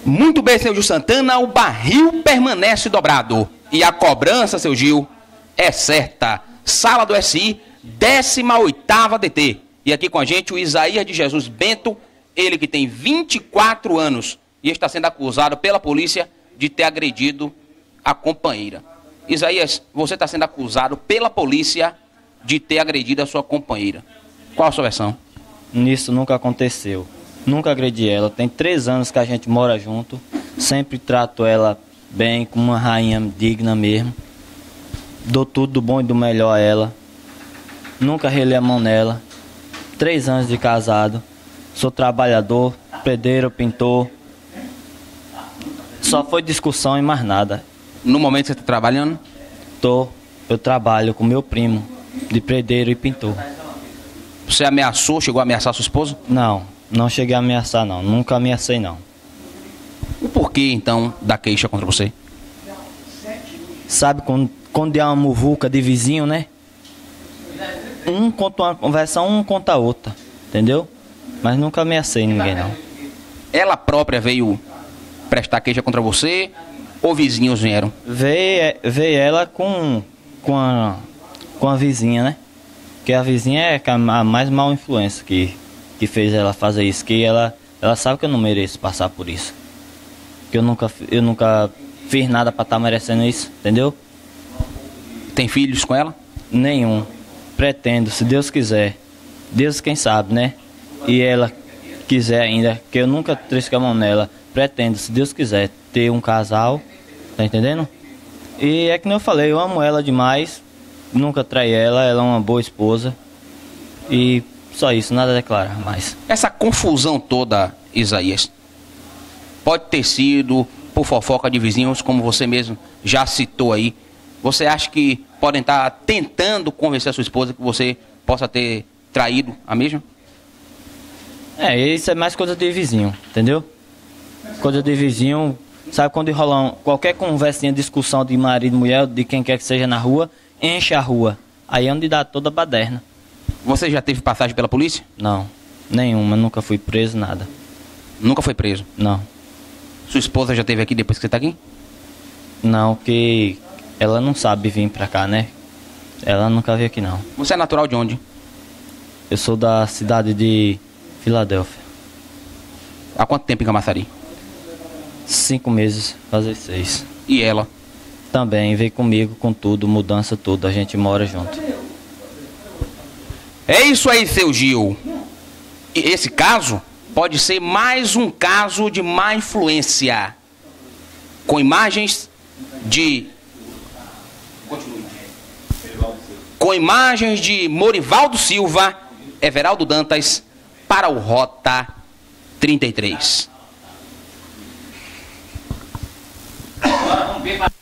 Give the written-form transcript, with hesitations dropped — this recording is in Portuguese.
Muito bem, seu Gil Santana, o barril permanece dobrado. E a cobrança, seu Gil, é certa. Sala do SI, 18ª DT. E aqui com a gente o Isaías de Jesus Bento, ele que tem 24 anos e está sendo acusado pela polícia de ter agredido a companheira. Isaías, você está sendo acusado pela polícia de ter agredido a sua companheira. Qual a sua versão? Isso nunca aconteceu. Nunca agredi ela. Tem 3 anos que a gente mora junto. Sempre trato ela bem, como uma rainha digna mesmo. Dou tudo do bom e do melhor a ela. Nunca relei a mão nela. 3 anos de casado. Sou trabalhador, pedreiro, pintor. Só foi discussão e mais nada. No momento que você está trabalhando? Eu trabalho com meu primo, de pedreiro e pintor. Você ameaçou, chegou a ameaçar sua esposa? Não cheguei a ameaçar não, nunca ameacei não. O porquê então da queixa contra você? Sabe quando há uma muvuca de vizinho, né? Um conta uma conversa, um conta a outra, entendeu? Mas nunca ameacei ninguém não. Ela própria veio prestar queixa contra você ou vizinhos vieram? Veio ela com a vizinha, né? Que a vizinha é a mais mal influência que fez ela fazer isso. Que ela sabe que eu não mereço passar por isso. Que eu nunca fiz nada pra estar merecendo isso, entendeu? Tem filhos com ela? Nenhum. Pretendo, se Deus quiser. Deus quem sabe, né? E ela quiser ainda, que eu nunca trisco a mão nela. Pretendo, se Deus quiser, ter um casal, tá entendendo? E é que nem eu falei, eu amo ela demais. Nunca traí ela é uma boa esposa. E só isso, nada a declarar mais. Essa confusão toda, Isaías, pode ter sido por fofoca de vizinhos, como você mesmo já citou aí. Você acha que podem estar tentando convencer a sua esposa que você possa ter traído a mesma? Isso é mais coisa de vizinho, entendeu? Coisa de vizinho, sabe quando rola qualquer conversinha, discussão de marido e mulher, de quem quer que seja na rua, enche a rua. Aí é onde dá toda a baderna. Você já teve passagem pela polícia? Não, nenhuma, nunca fui preso, nada. Nunca foi preso? Não. Sua esposa já esteve aqui depois que você está aqui? Não, que ela não sabe vir pra cá, né? Ela nunca veio aqui não. Você é natural de onde? Eu sou da cidade de Filadélfia. Há quanto tempo em Camaçari? 5 meses, fazer 6. E ela? Também veio comigo com tudo, mudança tudo, a gente mora junto. É isso aí, seu Gil. E esse caso pode ser mais um caso de má influência. Com imagens de... Com imagens de Morivaldo Silva, Everaldo Dantas, para o Rota 33. Agora vamos ver...